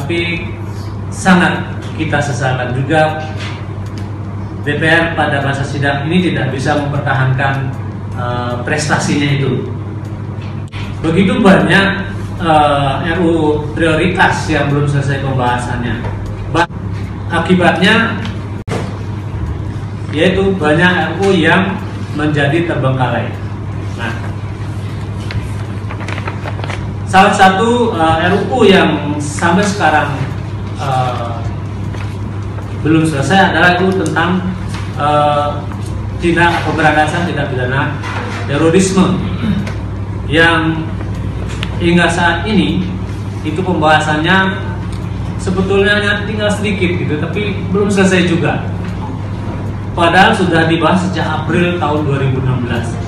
tapi sangat kita sesalkan juga DPR pada masa sidang ini tidak bisa mempertahankan prestasinya itu. Begitu banyak RUU prioritas yang belum selesai pembahasannya. Akibatnya yaitu banyak RUU yang menjadi terbengkalai. Nah, salah satu RUU yang sampai sekarang belum selesai adalah itu tentang pemberantasan tindak pidana terorisme yang hingga saat ini itu pembahasannya sebetulnya tinggal sedikit gitu, tapi belum selesai juga. Padahal sudah dibahas sejak April tahun 2016.